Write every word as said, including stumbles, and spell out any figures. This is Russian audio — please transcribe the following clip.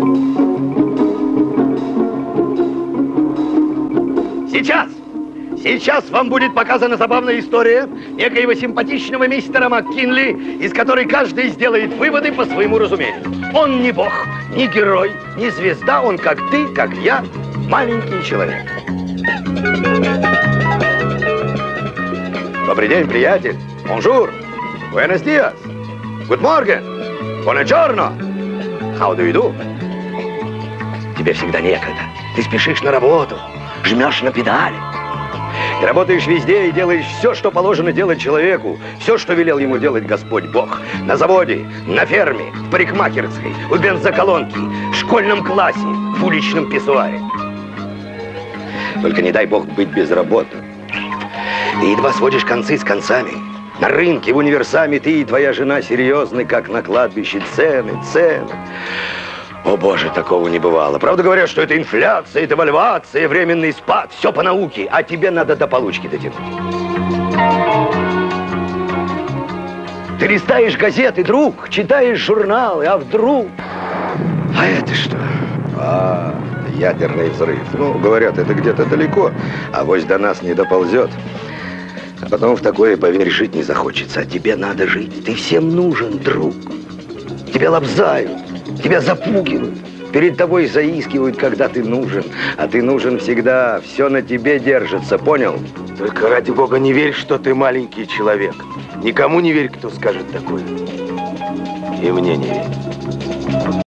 Сейчас! Сейчас вам будет показана забавная история некоего симпатичного мистера МакКинли, из которой каждый сделает выводы по своему разумению. Он не бог, не герой, не звезда, он как ты, как я, маленький человек. Добрый день, приятель. Bonjour. Buenos días. Good morning. Buongiorno. How do you do? Тебе всегда некогда. Ты спешишь на работу, жмешь на педали. Ты работаешь везде и делаешь все, что положено делать человеку. Все, что велел ему делать Господь Бог. На заводе, на ферме, в парикмахерской, у бензоколонки, в школьном классе, в уличном писсуаре. Только не дай Бог быть без работы. Ты едва сводишь концы с концами. На рынке, в универсаме ты и твоя жена серьезны, как на кладбище. Цены, цены. О, Боже, такого не бывало. Правда говорят, что это инфляция, девальвация, временный спад. Все по науке, а тебе надо до получки дотянуть. Ты листаешь газеты, друг, читаешь журналы, а вдруг... А это что? А, ядерный взрыв. Ну, говорят, это где-то далеко, а вось до нас не доползет. А потом в такое, поверь, жить не захочется. А тебе надо жить. Ты всем нужен, друг. Тебя лобзают. Тебя запугивают, перед тобой заискивают, когда ты нужен. А ты нужен всегда, все на тебе держится, понял? Только ради Бога не верь, что ты маленький человек. Никому не верь, кто скажет такое. И мне не верь.